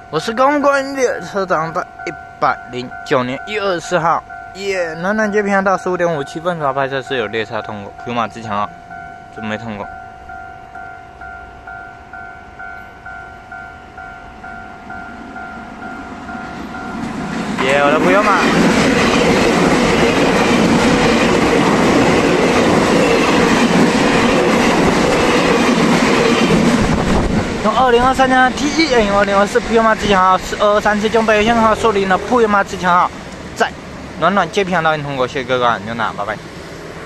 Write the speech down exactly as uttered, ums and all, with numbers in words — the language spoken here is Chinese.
我是公关列车长，在一百零九年一月二十四号，耶！暖暖街频道十五点五七分出发拍摄是有列车通过，普马自强号准备通过。耶！我的朋友们。 从二零二三年 T E N 二零二四普悠玛自强号是二三七九北线号树林的普悠玛自强号，在暖暖街频道通过，谢谢各位观众，拜拜。